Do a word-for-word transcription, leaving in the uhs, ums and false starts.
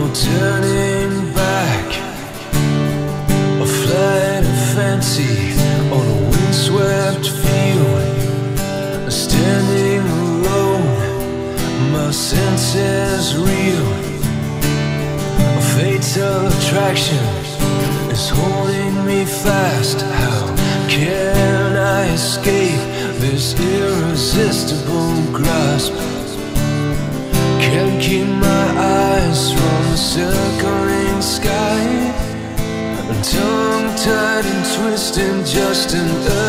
turning back, a flight of fancy on a windswept field. Standing alone, my senses reel. A fatal attraction is holding me fast. How can I escape this irresistible grasp? Can't keep my eyes from the circling sky, tongue-tied and twisting, just an